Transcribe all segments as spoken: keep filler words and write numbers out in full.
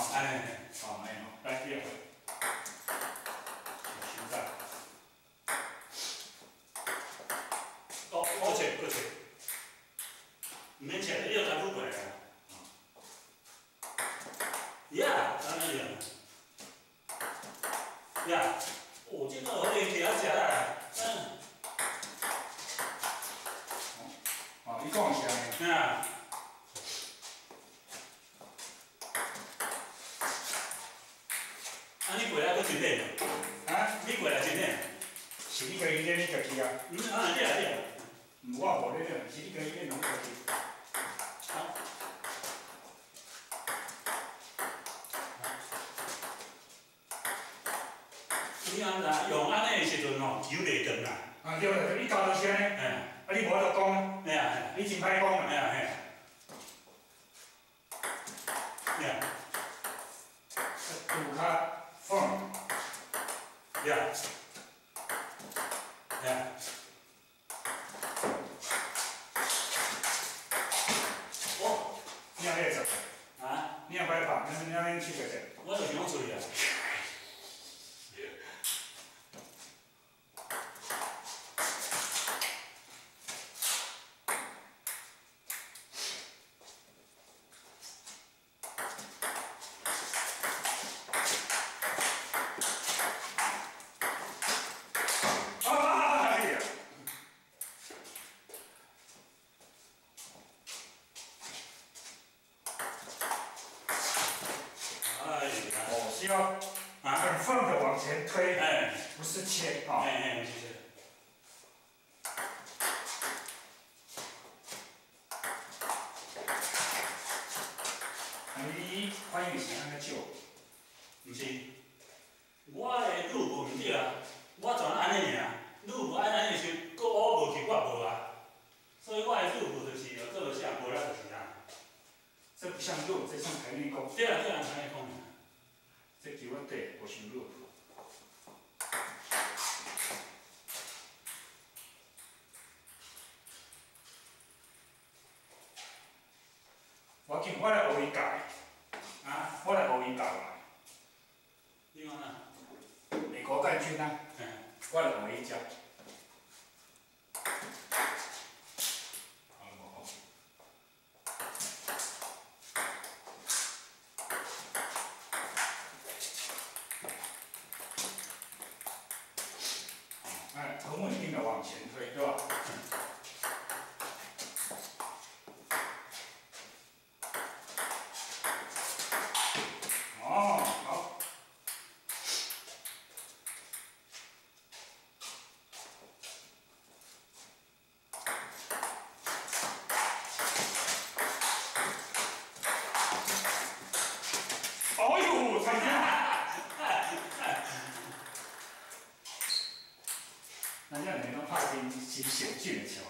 安尼， 好，安尼吼，来第二回，心脏。 哦，搁切搁切，唔免切，你就当卤过来啊。呀，当然了。呀，哦，这个我哋听食啦，嗯。 哦，你讲是安尼。 啊。啊，你过来搁真累啊？ 你过来真累。 是你家己练你家己啊？ 嗯，啊，你啊你啊。 嗯，我无咧练，是你家己练侬家己。 好。你安那用安尼的时阵吼，球袂长啦。 啊对啦，你教就是安尼。 嘿。 啊，你无就讲。 嘿啊嘿。 你真歹讲啦。 嘿啊嘿。呀。 拄较放。 呀。呀。哦。 你也会做。 啊？ 你也歹拍，那你那你去个者。 我就想出去啊。 哦，是要很放的往前推， 哎， 不是切啊。 哎哎，谢谢。 你反应是安尼少？ 唔是，我的路无毋对啊，我全安尼尔，路无安安尼时，佫乌无去，我无啊，所以我的路无就是要做啥，无啦就是啥。 这不像肉，这像排练功。 对啊对啊，排练功。 这球我对，我想肉。我紧，我来学伊教。啊，我来学伊教啦。 你讲哪？ 美国冠军啊。嗯。我来学伊教。哎，很稳定的往前推，对吧？哦，好。哎呦，参加！人家人都拍真真险峻的球。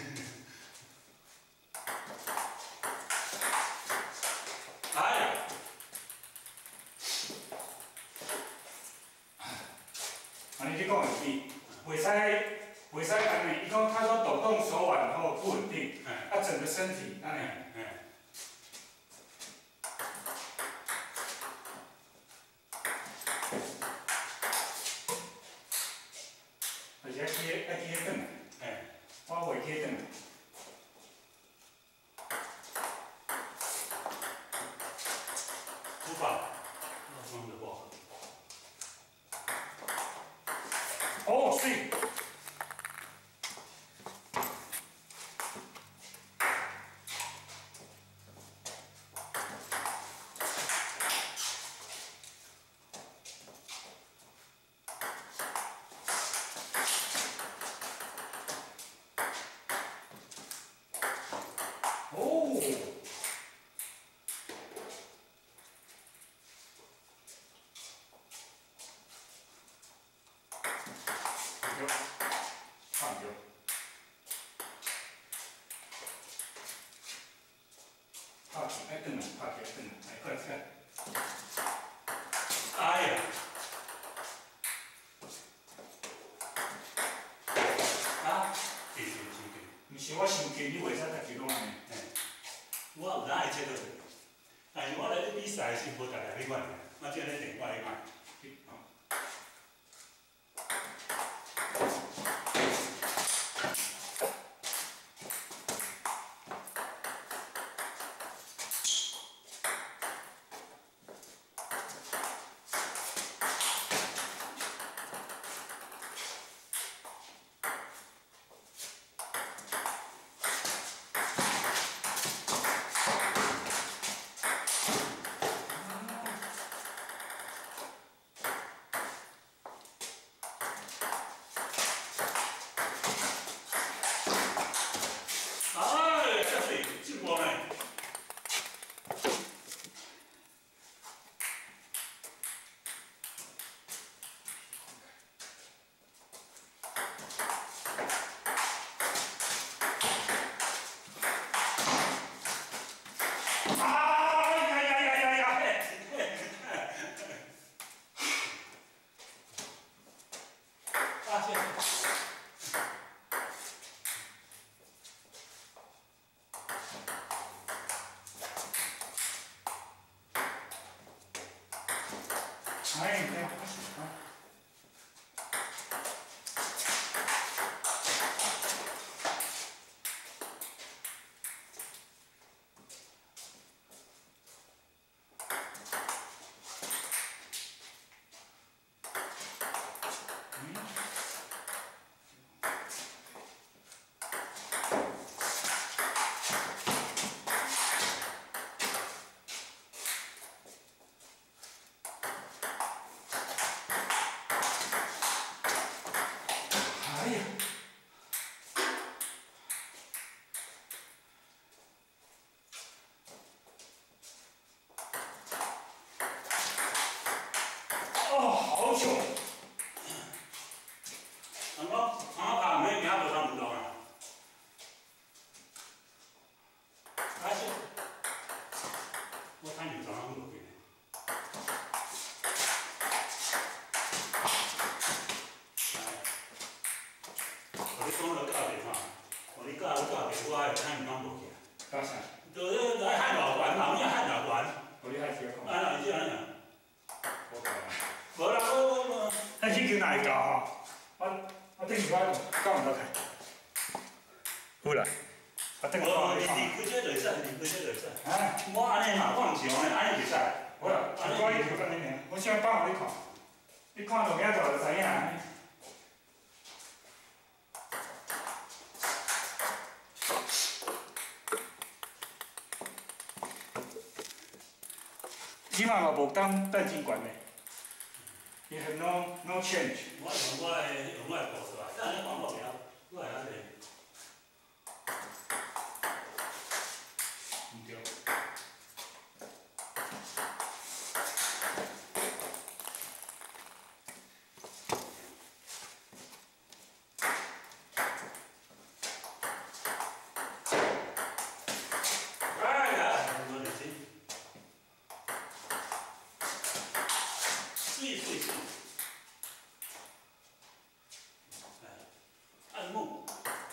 哎呀！ 啊，你去讲有理，袂使袂使安尼。伊讲他说抖动手腕后不稳定，啊，整个身体安尼。而且贴爱贴转来，哎，我袂贴转来。 不棒，那放的不好。 哦，是。哦。对，差不多。拍起，爱转来，拍起，转来，哎，快快。 哎呀！啊？是是是是。 毋是我伤紧，你袂使家己拢安尼。 我有哪会切到？ 但是我来咧比赛是无逐个咧管的，我只咧电话咧管。 哎，对。哦，好久。 咁我我拍咩名就差唔多啦。而且我睇完早上嗰邊。我哋講到教練嘛，我哋教教練我係睇唔到冇嘅。 干啥？ 就是在汉老館嘛，我哋漢老館。 我哋係幾多？ 啊，你知安樣？ 無啦，我我我，咱去叫哪一家吼？我我等下教唔到佢。好啦，我等下教你你。 你佢這就使，你佢這就使。 啊！ 我安尼嘛，我唔是講安尼就使。 好啦，我一條咁樣，我先幫你看，你看到名就就知影。起碼我無當鄧警官咧。 You have no no change. 我用我的用我的步是吧？但你廣告表，我係安尼。 唔對。 哎呀，我的天！碎碎碎。 按木，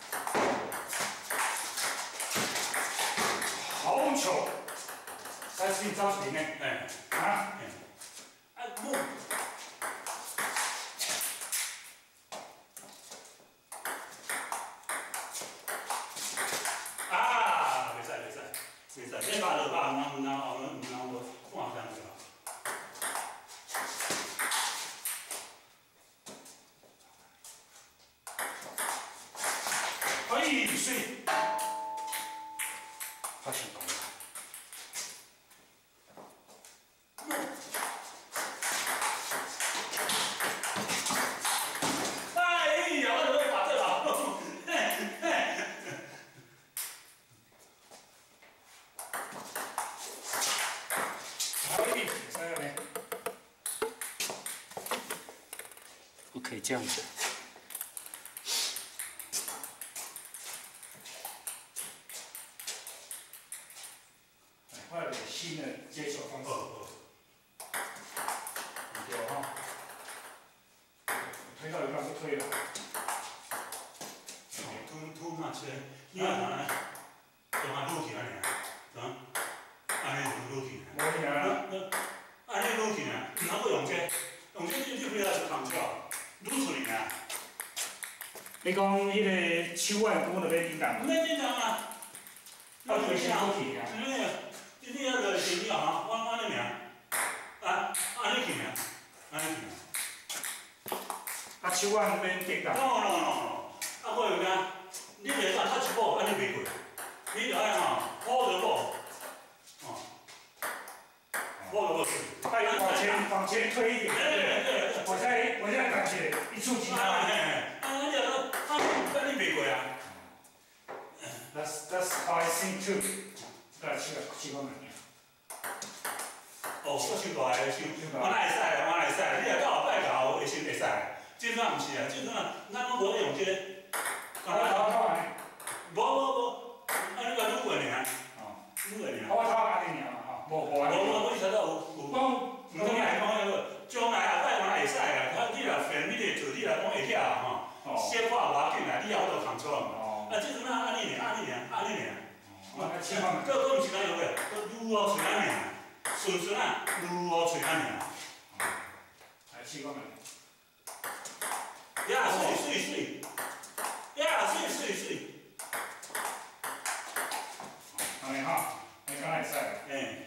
好巧，才是招谁呢？ 哎， 啊， 按木，啊，袂使袂使袂使，你把落把，唔唔唔唔唔我放上去了。 可以睡。他成功了。 哎呀，我怎么会把这老弄？ 可以，这样呢？不可以这样子。 换了新的接手方式。对哈，推到一半不推了。 突突嘛切，你看啥呢？就嘛撸起来呢，啊，安尼就撸起来。 无去啊。 安尼撸去啊，毋通用这，用这你你不要去空调，撸出去啊。 你讲迄个手腕骨就要叮当？ 唔免叮当啊， 啊，推身躯去啊。 你你你要落去了吼，我安尼尔，啊安尼去尔，安尼去。 啊，手腕免叮当。 喏喏喏，啊，我有影，你袂当踢一步，安尼袂过，你着爱吼，抱着步，哦，抱着步。 哎，往前往前推一点。 对对对。 我现在我现在感觉一触即发。 啊，安尼着，啊，安尼袂过啊。 That's that's how I think too. 来，手来手我问你。 哦，我手大个手，我哪会使啊？我哪会使？你若到后摆搞，会先会使。即阵毋是啊，即阵啊，咱拢无咧用这。 我头头安尼。 无无无，啊你甲愈过尔。哦，愈过尔。 我头安尼尔吼，无无安尼。 无无，我是头有有。讲，毋通来讲迄个，将来后摆我哪会使啊？你若烦你个做，你若讲会晓吼，小可也无要紧啦，你也好做工作嘛。啊，即阵啊，安尼尔，安尼尔，安尼尔。 我来请问。 个个毋是安尼个，个愈好吹安尔，顺顺啊，愈好吹安尔。 来，请我问。 呀，水水水，呀，水水水。 安尼哈，你敢会使？ 哎。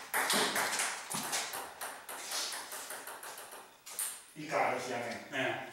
伊教就是安尼。 哎。